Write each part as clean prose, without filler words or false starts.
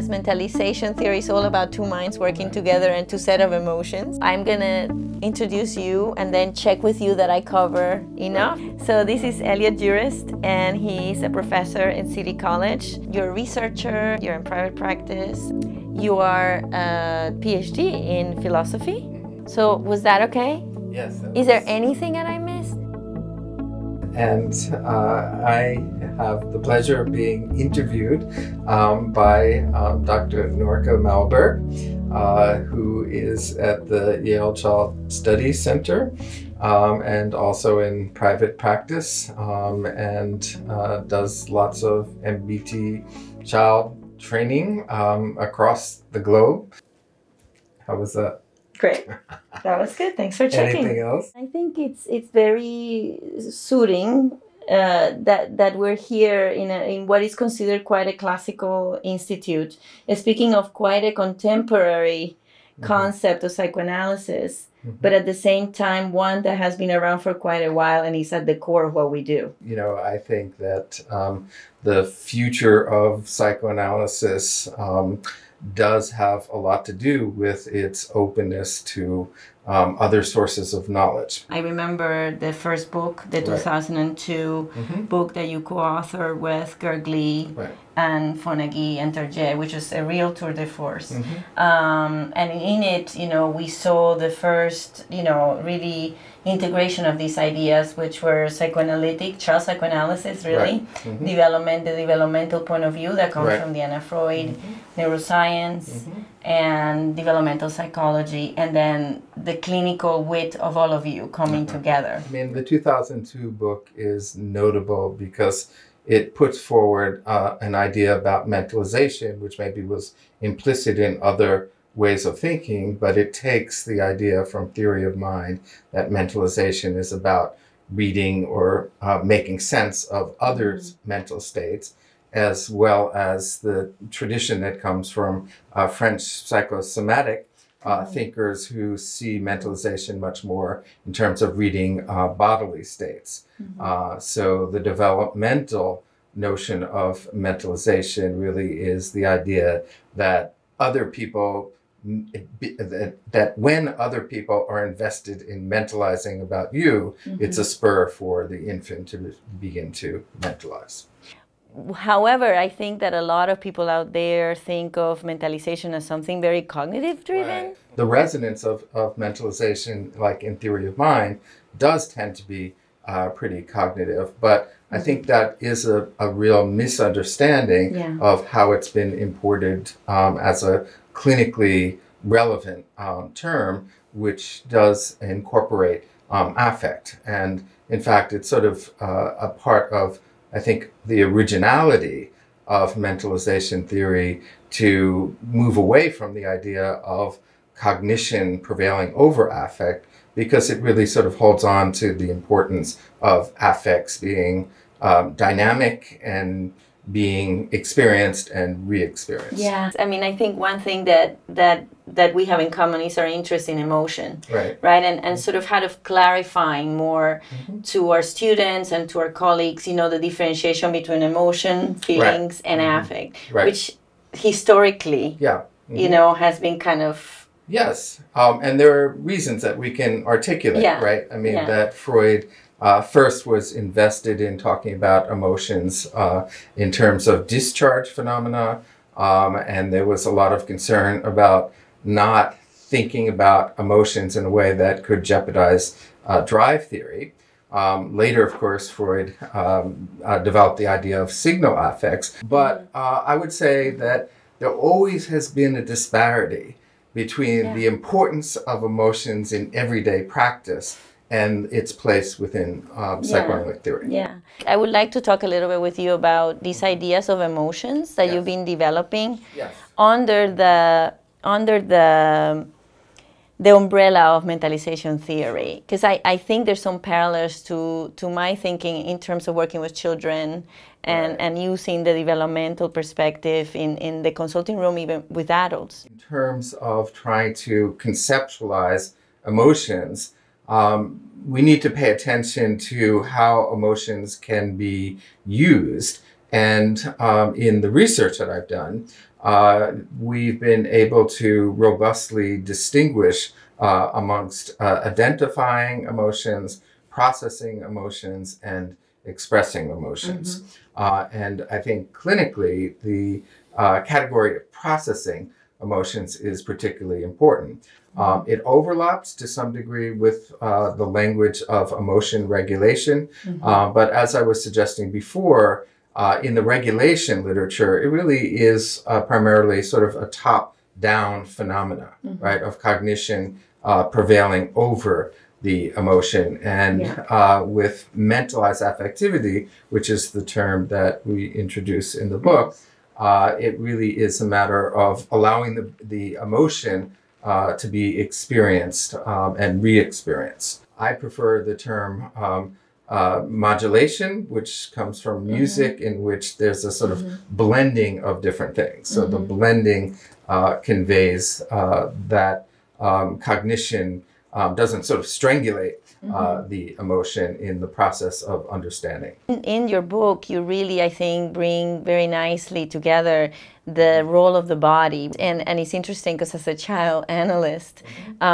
as mentalization theory is all about two minds working together and two sets of emotions, I'm gonna introduce you and then check with you that I cover enough. So this is Elliot Jurist, and he's a professor in City College. You're a researcher, you're in private practice, you are a PhD in philosophy. So was that okay? Yes. Is there anything that I missed? And I have the pleasure of being interviewed by Dr. Norka Malberg, who is at the Yale Child Studies Center and also in private practice and does lots of MBT child training across the globe. How was that? Great. That was good. Thanks for checking. Anything else? I think it's very suiting that we're here in what is considered quite a classical institute. Speaking of quite a contemporary concept of psychoanalysis, but at the same time one that has been around for quite a while and is at the core of what we do. You know, I think that the future of psychoanalysis does have a lot to do with its openness to other sources of knowledge. I remember the first book, the 2002 book that you co-authored with Gergely and Fonagy and Terje, which was a real tour de force. And in it, you know, we saw the first, you know, really integration of these ideas, which were psychoanalytic, child psychoanalysis, really, the developmental point of view that comes from the Anna Freud, neuroscience, and developmental psychology, and then the clinical wit of all of you coming together. I mean, the 2002 book is notable because it puts forward an idea about mentalization, which maybe was implicit in other ways of thinking, but it takes the idea from theory of mind that mentalization is about reading or making sense of others' mental states, as well as the tradition that comes from French psychosomatic thinkers who see mentalization much more in terms of reading bodily states. So the developmental notion of mentalization really is the idea that other people, that when other people are invested in mentalizing about you, it's a spur for the infant to begin to mentalize. However, I think that a lot of people out there think of mentalization as something very cognitive driven. The resonance of mentalization, like in theory of mind, does tend to be pretty cognitive, but I think that is a real misunderstanding of how it's been imported as a clinically relevant term, which does incorporate affect. And in fact, it's sort of a part of, I think, the originality of mentalization theory to move away from the idea of cognition prevailing over affect, because it really sort of holds on to the importance of affects being dynamic and being experienced and re-experienced. Yeah, I mean, I think one thing that we have in common is our interest in emotion, right? And sort of how to clarifying more to our students and to our colleagues, you know, the differentiation between emotion, feelings, and affect, which historically, you know, has been kind of... Yes, and there are reasons that we can articulate, right? I mean, that Freud first was invested in talking about emotions in terms of discharge phenomena, and there was a lot of concern about not thinking about emotions in a way that could jeopardize drive theory. Later, of course, Freud developed the idea of signal affects, but I would say that there always has been a disparity between the importance of emotions in everyday practice and its place within psychoanalytic theory. Yeah, I would like to talk a little bit with you about these ideas of emotions that you've been developing under the umbrella of mentalization theory, because I think there's some parallels to my thinking in terms of working with children and using the developmental perspective in the consulting room, even with adults. In terms of trying to conceptualize emotions, we need to pay attention to how emotions can be used And in the research that I've done, we've been able to robustly distinguish amongst identifying emotions, processing emotions, and expressing emotions. And I think clinically, the category of processing emotions is particularly important. It overlaps to some degree with the language of emotion regulation, but as I was suggesting before, in the regulation literature, it really is primarily sort of a top-down phenomena, right, of cognition prevailing over the emotion. And with mentalized affectivity, which is the term that we introduce in the book, it really is a matter of allowing the emotion to be experienced and re-experienced. I prefer the term modulation, which comes from music, in which there's a sort of blending of different things. So the blending conveys that cognition doesn't sort of strangulate the emotion in the process of understanding. In your book, you really, I think, bring very nicely together the role of the body. And it's interesting because as a child analyst,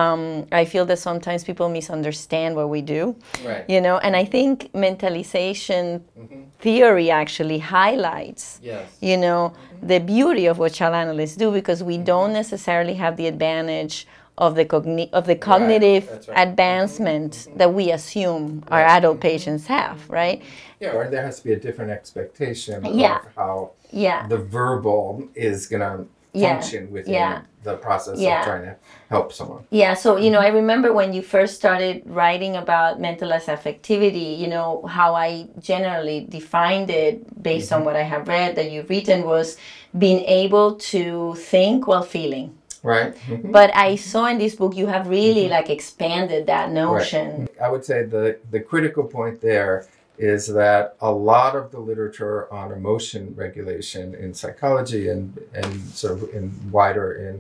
I feel that sometimes people misunderstand what we do, you know, and I think mentalization theory actually highlights, you know, the beauty of what child analysts do, because we don't necessarily have the advantage of the cognitive advancement that we assume our adult patients have, right? Yeah, or there has to be a different expectation of how the verbal is going to function within the process of trying to help someone. Yeah, so, you know, I remember when you first started writing about mentalized affectivity, you know, how I generally defined it based on what I have read that you've written was being able to think while feeling. Right. But I saw in this book you have really like expanded that notion. I would say the critical point there is that a lot of the literature on emotion regulation in psychology and sort of in wider in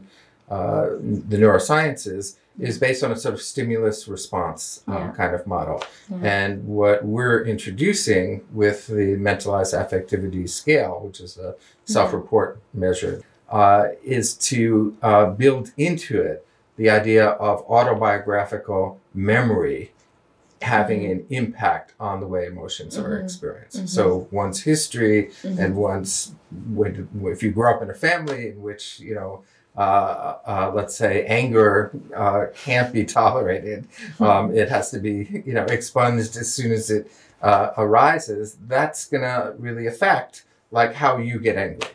the neurosciences is based on a sort of stimulus response kind of model. And what we're introducing with the mentalized affectivity scale, which is a self-report measure, is to build into it the idea of autobiographical memory having an impact on the way emotions are experienced. So one's history and one's, if you grew up in a family in which, you know, let's say anger can't be tolerated, it has to be, you know, expunged as soon as it arises, that's going to really affect like how you get angry.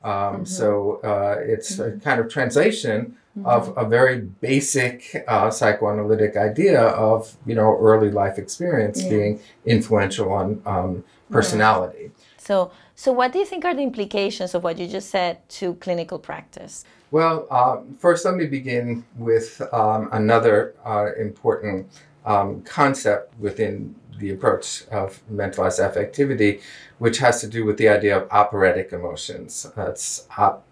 So it's a kind of translation of a very basic psychoanalytic idea of, you know, early life experience being influential on personality. So what do you think are the implications of what you just said to clinical practice? Well, first let me begin with another important concept within the approach of mentalized affectivity, which has to do with the idea of operatic emotions. That's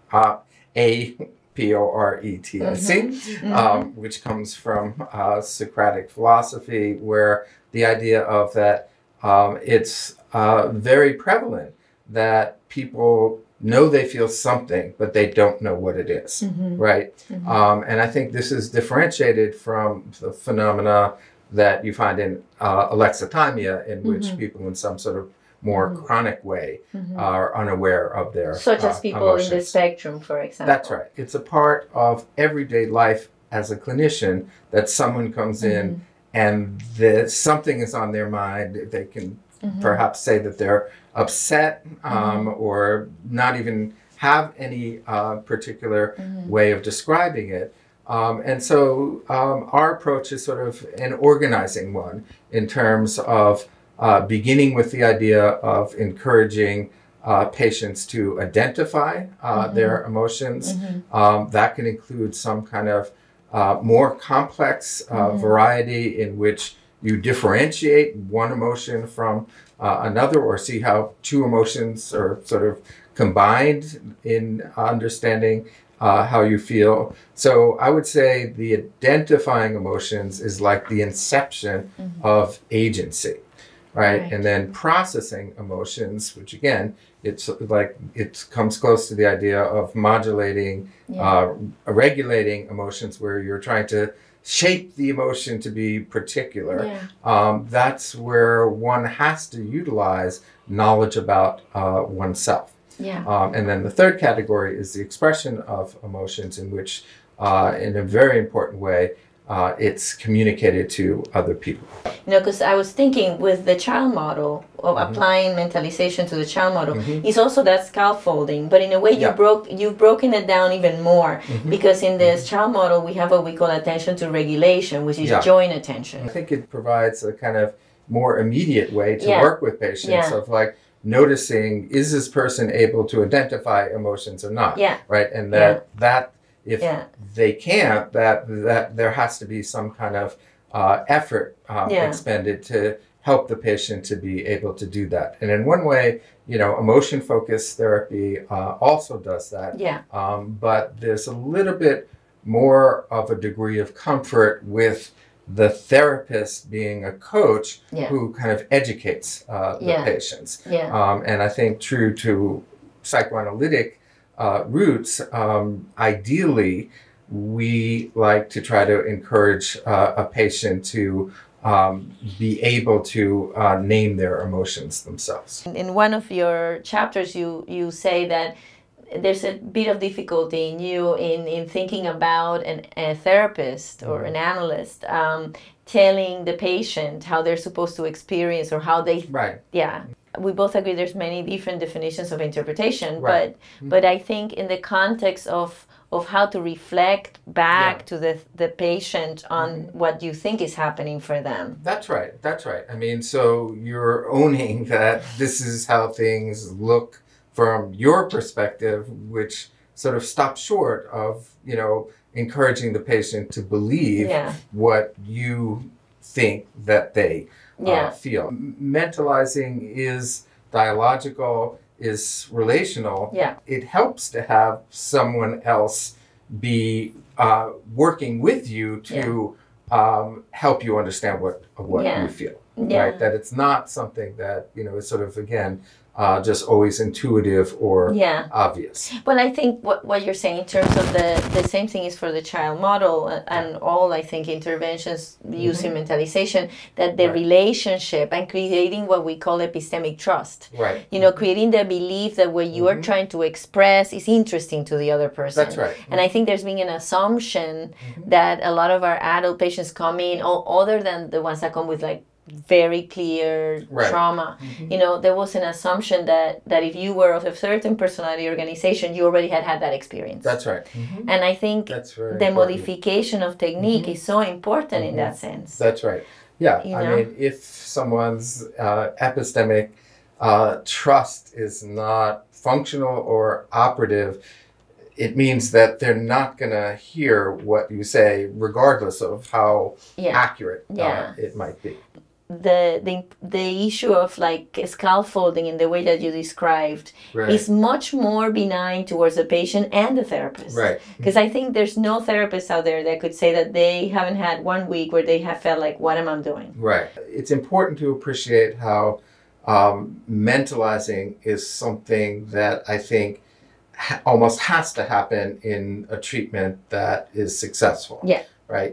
A-P-O-R-E-T-I-C, which comes from Socratic philosophy, where the idea of that it's very prevalent that people know they feel something, but they don't know what it is, right? And I think this is differentiated from the phenomena that you find in alexithymia, in which people in some sort of more chronic way are unaware of their such as people emotions. In the spectrum, for example. That's right. It's a part of everyday life as a clinician that someone comes in and something is on their mind. They can perhaps say that they're upset or not even have any particular way of describing it. And so our approach is sort of an organizing one in terms of beginning with the idea of encouraging patients to identify their emotions. That can include some kind of more complex variety in which you differentiate one emotion from another, or see how two emotions are sort of combined in understanding how you feel. So I would say the identifying emotions is like the inception of agency, right? And then processing emotions, which again, it's like it comes close to the idea of modulating, regulating emotions, where you're trying to shape the emotion to be particular. That's where one has to utilize knowledge about oneself. And then the third category is the expression of emotions, in which, in a very important way, it's communicated to other people. You know, because I was thinking with the child model of applying mentalization to the child model, it's also that scaffolding, but in a way you've broken it down even more, because in this child model we have what we call attention to regulation, which is joint attention. I think it provides a kind of more immediate way to work with patients of like noticing, is this person able to identify emotions or not? Right, and that if they can't, that there has to be some kind of effort expended to help the patient to be able to do that. And in one way, you know, emotion-focused therapy also does that. But there's a little bit more of a degree of comfort with the therapist being a coach who kind of educates the patients. And I think, true to psychoanalytic roots, ideally, we like to try to encourage a patient to be able to name their emotions themselves. In one of your chapters, you say that there's a bit of difficulty in you in thinking about a therapist or an analyst telling the patient how they're supposed to experience or how they... We both agree there's many different definitions of interpretation, but I think in the context of how to reflect back to the patient on what you think is happening for them. That's right. I mean, so you're owning that this is how things look from your perspective, which sort of stops short of, you know, encouraging the patient to believe what you think that they feel. Mentalizing is dialogical, is relational. It helps to have someone else be working with you to help you understand what you feel. Right? That it's not something that, you know, is sort of, again, just always intuitive or obvious. Well, I think what you're saying in terms of the same thing is for the child model and all, I think, interventions using mentalization, that the relationship and creating what we call epistemic trust. You know, creating the belief that what you are trying to express is interesting to the other person. That's right. And I think there's been an assumption that a lot of our adult patients come in, other than the ones that come with like very clear trauma. You know, there was an assumption that if you were of a certain personality organization, you already had that experience. That's right. And I think the modification of technique is so important in that sense. That's right. Yeah, you know? I mean, if someone's epistemic trust is not functional or operative, it means that they're not going to hear what you say, regardless of how accurate it might be. The issue of like scaffolding in the way that you described is much more benign towards the patient and the therapist. Because I think there's no therapist out there that could say that they haven't had 1 week where they have felt like, what am I doing? It's important to appreciate how mentalizing is something that I think almost has to happen in a treatment that is successful. Right?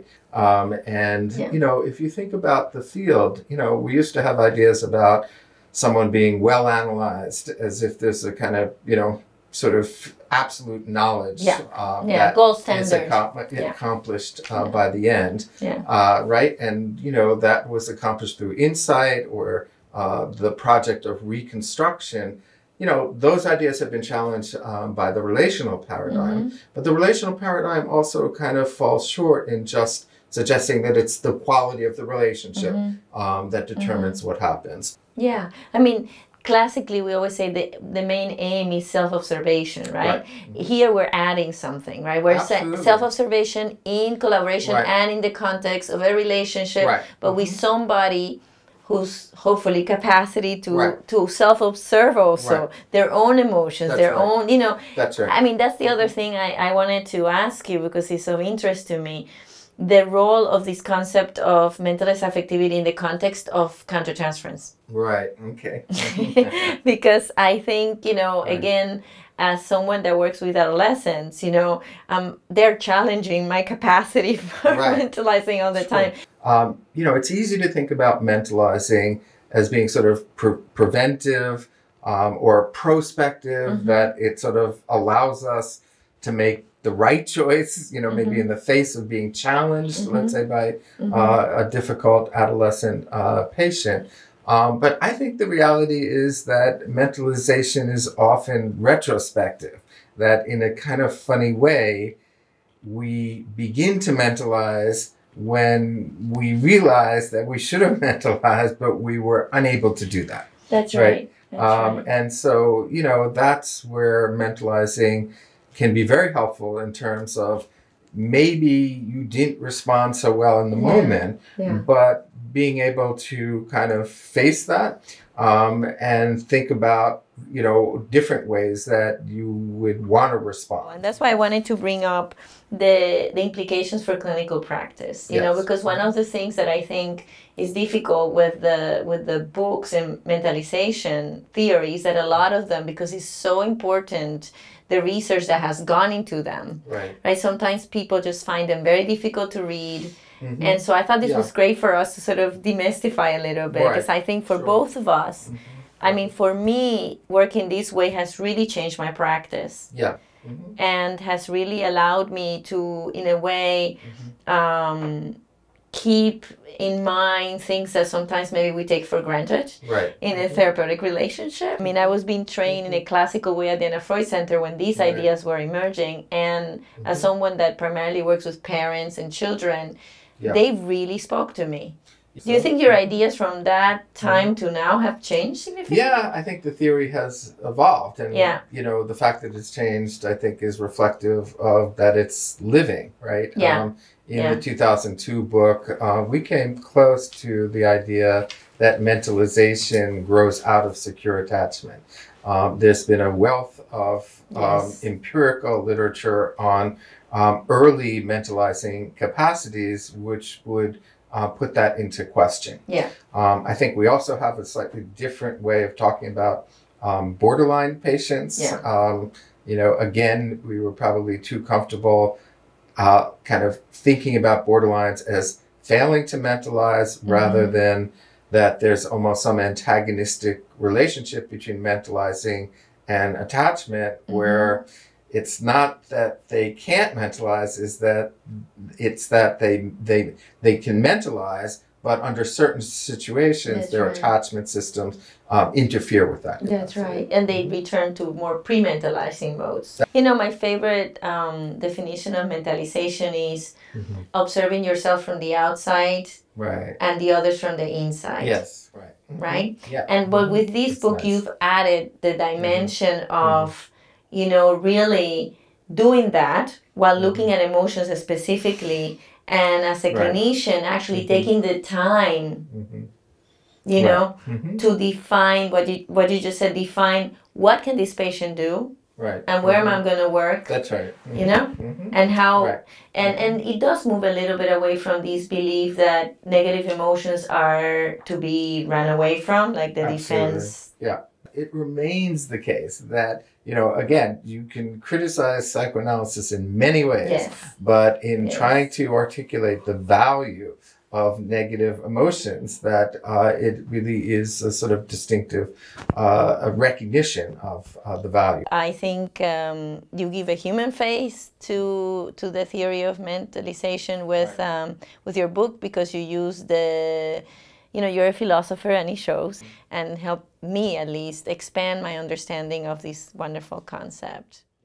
You know, if you think about the field, you know, we used to have ideas about someone being well analyzed as if there's a kind of, you know, sort of absolute knowledge that gold standard is accomplished by the end. Right? And, you know, that was accomplished through insight or the project of reconstruction. You know, those ideas have been challenged by the relational paradigm, but the relational paradigm also kind of falls short in just suggesting that it's the quality of the relationship that determines what happens. I mean, classically, we always say the main aim is self-observation, right? Here we're adding something, right? We're self-observation in collaboration and in the context of a relationship, but with somebody whose hopefully capacity to self-observe also their own emotions, their own, you know. I mean, that's the other thing I wanted to ask you, because it's of interest to me. the role of this concept of mentalist affectivity in the context of countertransference. Right, okay. Because I think, you know, again, as someone that works with adolescents, you know, they're challenging my capacity for mentalizing all the time. You know, it's easy to think about mentalizing as being sort of preventive or prospective, that it sort of allows us to make the right choice, you know, maybe in the face of being challenged, let's say, by a difficult adolescent patient. But I think the reality is that mentalization is often retrospective, that in a kind of funny way, we begin to mentalize when we realize that we should have mentalized, but we were unable to do that. That's right. And so, you know, that's where mentalizing can be very helpful in terms of maybe you didn't respond so well in the moment, but being able to kind of face that and think about, you know, different ways that you would want to respond. And that's why I wanted to bring up the implications for clinical practice, you know, because one of the things that I think is difficult with the books and mentalization theories, that a lot of them, because it's so important, the research that has gone into them, right? Sometimes people just find them very difficult to read. And so I thought this was great for us to sort of demystify a little bit, because I think for both of us, I mean, for me, working this way has really changed my practice. And has really allowed me to, in a way, keep in mind things that sometimes maybe we take for granted in a therapeutic relationship. I mean, I was being trained in a classical way at the Anna Freud Center when these ideas were emerging. And as someone that primarily works with parents and children, they really spoke to me. Do you think your ideas from that time to now have changed significantly? Yeah, I think the theory has evolved. And, you know, the fact that it's changed, I think, is reflective of that it's living, right? In the 2002 book, we came close to the idea that mentalization grows out of secure attachment. There's been a wealth of empirical literature on early mentalizing capacities, which would put that into question. I think we also have a slightly different way of talking about borderline patients. You know, again, we were probably too comfortable kind of thinking about borderlines as failing to mentalize rather than that there's almost some antagonistic relationship between mentalizing and attachment, where it's not that they can't mentalize, is that it's that they can mentalize, but under certain situations, their attachment systems interfere with that. That's right. And they return to more pre-mentalizing modes. You know, my favorite definition of mentalization is observing yourself from the outside and the others from the inside. Right? And but with this book, you've added the dimension of, you know, really doing that while looking at emotions specifically, and as a clinician actually taking the time, you know, to define what you just said, define what can this patient do, and where am I going to work. That's right. You know, and how, and it does move a little bit away from this belief that negative emotions are to be run away from, like the defense. It remains the case that, you know, again, you can criticize psychoanalysis in many ways, but in trying to articulate the value of negative emotions, that it really is a sort of distinctive a recognition of the value. I think you give a human face to the theory of mentalization with your book, because you use the, you know, you're a philosopher, and it shows, and help me at least expand my understanding of this wonderful concept.